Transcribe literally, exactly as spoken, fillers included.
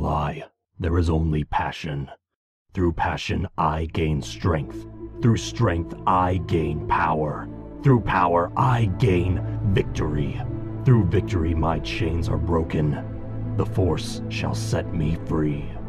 lie. There is only passion. Through passion I gain strength. Through strength I gain power. Through power I gain victory. Through victory my chains are broken. The force shall set me free.